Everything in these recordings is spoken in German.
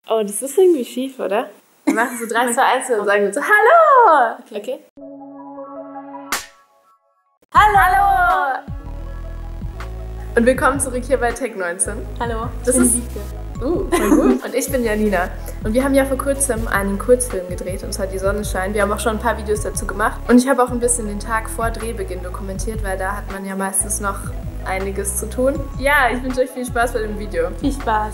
Oh, das ist irgendwie schief, oder? Wir machen so 3, 2, 1 und sagen so, hallo! Okay. Hallo! Und willkommen zurück hier bei Tech19. Hallo, das ist Wiebke. Voll gut. Und ich bin Janina. Und wir haben ja vor kurzem einen Kurzfilm gedreht, und zwar Die Sonne scheint. Wir haben auch schon ein paar Videos dazu gemacht. Und ich habe auch ein bisschen den Tag vor Drehbeginn dokumentiert, weil da hat man ja meistens noch einiges zu tun. Ja, ich wünsche euch viel Spaß bei dem Video. Viel Spaß.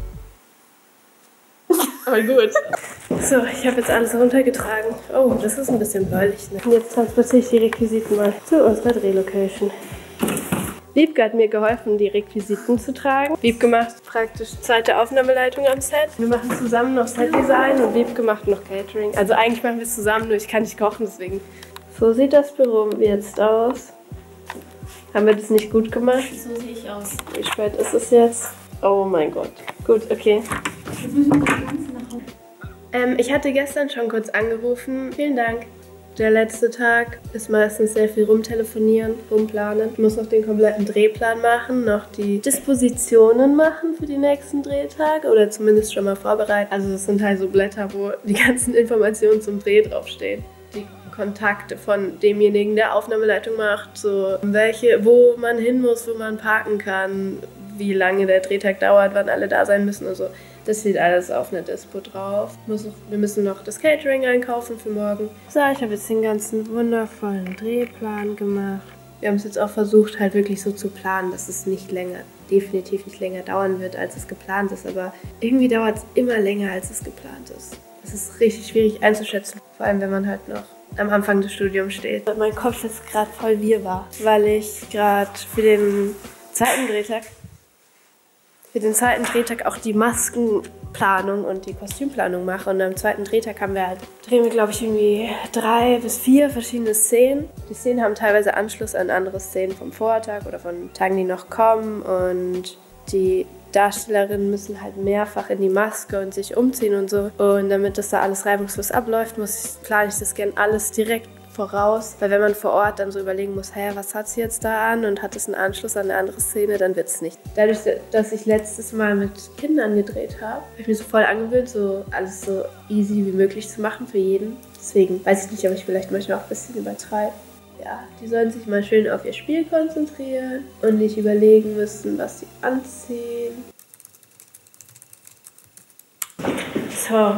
Aber gut. So, ich habe jetzt alles runtergetragen. Oh, das ist ein bisschen bläulich, ne? Und jetzt transportiere ich die Requisiten mal zu unserer Drehlocation. Wiebke hat mir geholfen, die Requisiten zu tragen. Wiebke macht praktisch zweite Aufnahmeleitung am Set. Wir machen zusammen noch Setdesign und Wiebke macht noch Catering. Also eigentlich machen wir es zusammen, nur ich kann nicht kochen, deswegen. So sieht das Büro jetzt aus. Haben wir das nicht gut gemacht? So sehe ich aus. Wie spät ist es jetzt? Oh mein Gott. Gut, okay. Jetzt müssen wir das Ganze nach Hause. Ich hatte gestern schon kurz angerufen. Vielen Dank. Der letzte Tag ist meistens sehr viel rumtelefonieren, rumplanen. Ich muss noch den kompletten Drehplan machen, noch die Dispositionen machen für die nächsten Drehtage oder zumindest schon mal vorbereiten. Also das sind halt so Blätter, wo die ganzen Informationen zum Dreh draufstehen. Die Kontakte von demjenigen, der Aufnahmeleitung macht, so wo man hin muss, wo man parken kann, wie lange der Drehtag dauert, wann alle da sein müssen und so. Das steht alles auf einer Dispo drauf. Wir müssen noch das Catering einkaufen für morgen. So, ich habe jetzt den ganzen wundervollen Drehplan gemacht. Wir haben es jetzt auch versucht, halt wirklich so zu planen, dass es definitiv nicht länger dauern wird, als es geplant ist. Aber irgendwie dauert es immer länger, als es geplant ist. Das ist richtig schwierig einzuschätzen. Vor allem, wenn man halt noch am Anfang des Studiums steht. Mein Kopf ist gerade voll wirrwarr, weil ich gerade für den zweiten Drehtag auch die Maskenplanung und die Kostümplanung mache. Und am zweiten Drehtag drehen wir, glaube ich, irgendwie 3 bis 4 verschiedene Szenen. Die Szenen haben teilweise Anschluss an andere Szenen vom Vortag oder von Tagen, die noch kommen. Und die Darstellerinnen müssen halt mehrfach in die Maske und sich umziehen und so. Und damit das da alles reibungslos abläuft, plane ich das gerne alles direkt voraus, weil wenn man vor Ort dann so überlegen muss, was hat sie jetzt da an und hat es einen Anschluss an eine andere Szene, dann wird es nicht. Dadurch, dass ich letztes Mal mit Kindern gedreht habe ich mir so voll angewöhnt, so alles so easy wie möglich zu machen für jeden. Deswegen weiß ich nicht, ob ich vielleicht manchmal auch ein bisschen übertreibe. Ja, die sollen sich mal schön auf ihr Spiel konzentrieren und nicht überlegen müssen, was sie anziehen. So,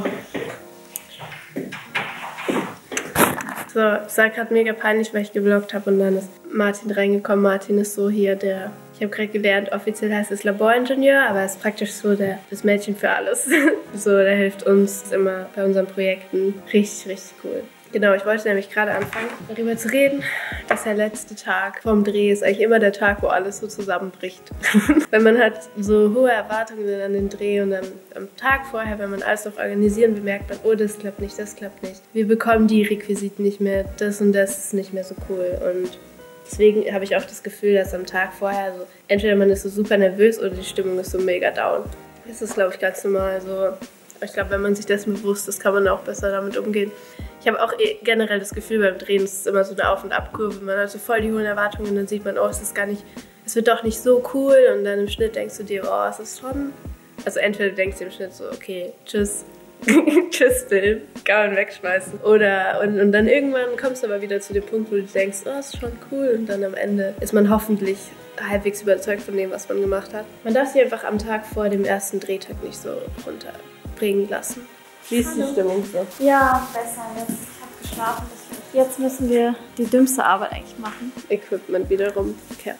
es war gerade mega peinlich, weil ich gevloggt habe und dann ist Martin reingekommen. Martin ist so hier ich habe gerade gelernt, offiziell heißt es Laboringenieur, aber er ist praktisch so das Mädchen für alles. So, der hilft uns immer bei unseren Projekten. Richtig, richtig cool. Genau, ich wollte nämlich gerade anfangen, darüber zu reden, dass der letzte Tag vom Dreh ist eigentlich immer der Tag, wo alles so zusammenbricht. Wenn man hat so hohe Erwartungen an den Dreh und dann am Tag vorher, wenn man alles noch organisieren will, merkt man, oh, das klappt nicht, das klappt nicht. Wir bekommen die Requisiten nicht mehr, das und das ist nicht mehr so cool. Und deswegen habe ich auch das Gefühl, dass am Tag vorher so, entweder man ist so super nervös oder die Stimmung ist so mega down. Das ist, glaube ich, ganz normal so. Ich glaube, wenn man sich dessen bewusst ist, kann man auch besser damit umgehen. Ich habe auch generell das Gefühl beim Drehen, es ist immer so eine Auf- und Abkurve. Man hat so voll die hohen Erwartungen und dann sieht man, oh, es wird doch nicht so cool. Und dann im Schnitt denkst du dir, oh, es ist schon... Also entweder denkst du im Schnitt so, okay, tschüss, tschüss Film, kann man wegschmeißen. Und dann irgendwann kommst du aber wieder zu dem Punkt, wo du denkst, oh, es ist schon cool. Und dann am Ende ist man hoffentlich halbwegs überzeugt von dem, was man gemacht hat. Man darf sich einfach am Tag vor dem ersten Drehtag nicht so runterbringen lassen. Wie ist die Stimmung so? Ja, besser jetzt. Ich habe geschlafen. Jetzt müssen wir die dümmste Arbeit eigentlich machen. Equipment wiederum. Okay.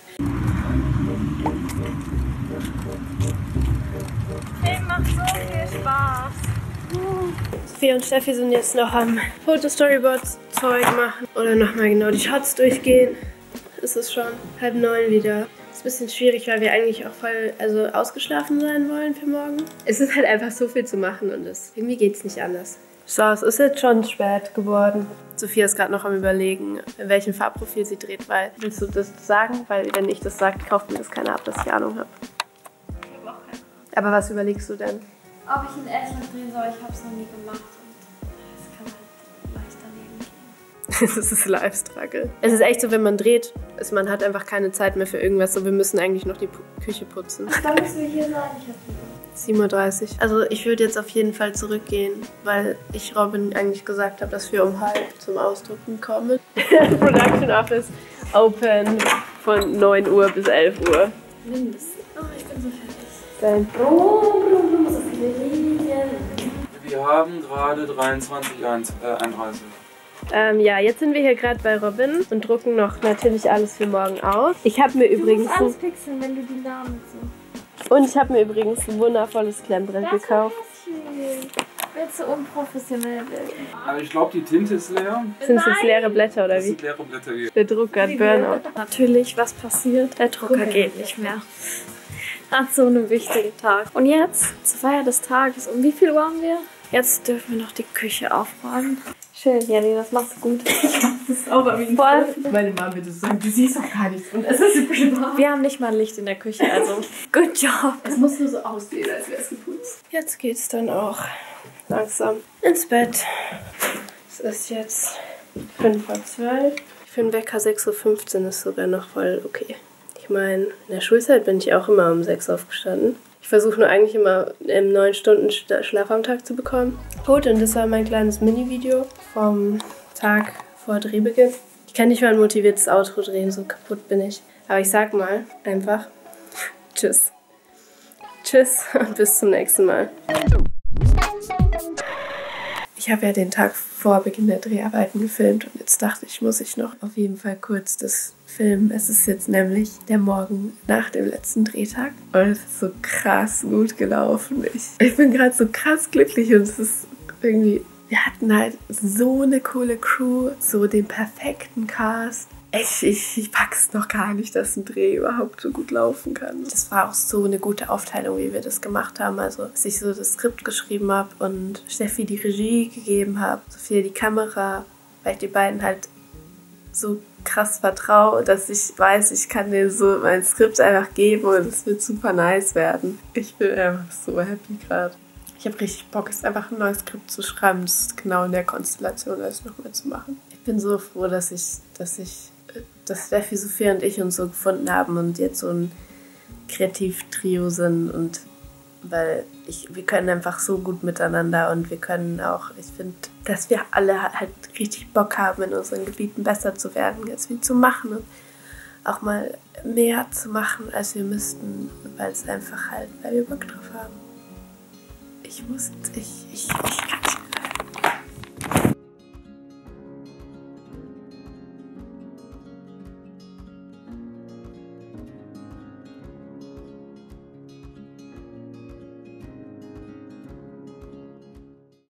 Film macht so viel Spaß. Sophie und Steffi sind jetzt noch am Fotostoryboards-Zeug machen oder nochmal genau die Shots durchgehen. Es ist schon 8:30 wieder. Ist ein bisschen schwierig, weil wir eigentlich auch voll ausgeschlafen sein wollen für morgen. Es ist halt einfach so viel zu machen und irgendwie geht es nicht anders. So, es ist jetzt schon spät geworden. Sophia ist gerade noch am Überlegen, in welchem Farbprofil sie dreht, weil, willst du das sagen? Weil wenn ich das sage, kauft mir das keiner ab, dass ich Ahnung habe. Ich habe auch keine Ahnung. Aber was überlegst du denn? Ob ich in Estland drehen soll, ich habe es noch nie gemacht und es kann halt leicht daneben gehen. Das ist Live-Struggle. Es ist echt so, wenn man dreht, man hat einfach keine Zeit mehr für irgendwas. So, wir müssen eigentlich noch die Küche putzen. Ach, dann müssen wir hier sein. 7:30 Uhr. Also ich würde jetzt auf jeden Fall zurückgehen, weil ich Robin eigentlich gesagt habe, dass wir um 12:30 zum Ausdrucken kommen. Production Office open von 9 Uhr bis 11 Uhr. Mindestens. Oh, ich bin so fertig. Sein. So viele Linien. Wir haben gerade 23:31. Ja, jetzt sind wir hier gerade bei Robin und drucken noch natürlich alles für morgen aus. Ich habe mir übrigens Du musst alles pixeln, wenn du die Namen so. und ich habe mir übrigens ein wundervolles Klemmbrett gekauft. Willst du unprofessionell werden? Aber ich glaube, die Tinte ist leer. Sind es jetzt leere Blätter oder Das wie? sind leere Blätter hier. Der Drucker hat Burnout. Natürlich, was passiert? Der Drucker geht nicht mehr. An so einem wichtigen Tag. Und jetzt, zur Feier des Tages, um wie viel Uhr haben wir? Jetzt dürfen wir noch die Küche aufräumen. Schön, Jenny, das machst du gut. Das ist sauber wie ein Voll. Meine Mama würde so sagen, du siehst doch gar nichts und es ist übel warm. Wir haben nicht mal ein Licht in der Küche, also good job. Es muss nur so aussehen, als wäre es geputzt. Jetzt geht's dann auch langsam ins Bett. Es ist jetzt 11:55. Für den Wecker 6:15 Uhr ist sogar noch voll okay. Ich meine, in der Schulzeit bin ich auch immer um 6 Uhr aufgestanden. Ich versuche nur eigentlich immer 9 Stunden Schlaf am Tag zu bekommen. Gut, und das war mein kleines Mini-Video vom Tag vor Drehbeginn. Ich kann nicht mal ein motiviertes Outro drehen, so kaputt bin ich. Aber ich sag mal einfach tschüss. Tschüss und bis zum nächsten Mal. Ich habe ja den Tag vor Beginn der Dreharbeiten gefilmt und jetzt dachte ich, muss ich noch auf jeden Fall kurz das filmen. Es ist jetzt nämlich der Morgen nach dem letzten Drehtag und es ist so krass gut gelaufen. Ich bin gerade so krass glücklich und es ist irgendwie, wir hatten halt so eine coole Crew, so den perfekten Cast. Ich pack's noch gar nicht, dass ein Dreh überhaupt so gut laufen kann. Das war auch so eine gute Aufteilung, wie wir das gemacht haben. Also, dass ich so das Skript geschrieben habe und Steffi die Regie gegeben habe, Sophia die Kamera, weil ich die beiden halt so krass vertraue, dass ich weiß, ich kann denen so mein Skript einfach geben und es wird super nice werden. Ich bin einfach so happy gerade. Ich habe richtig Bock, es einfach ein neues Skript zu schreiben, das genau in der Konstellation alles noch mehr zu machen. Ich bin so froh, dass Steffi, Sophia und ich uns so gefunden haben und jetzt so ein Kreativtrio sind und weil wir können einfach so gut miteinander und wir können auch, ich finde, dass wir alle halt richtig Bock haben, in unseren Gebieten besser zu werden, ganz viel zu machen und auch mal mehr zu machen, als wir müssten, weil wir Bock drauf haben. Ich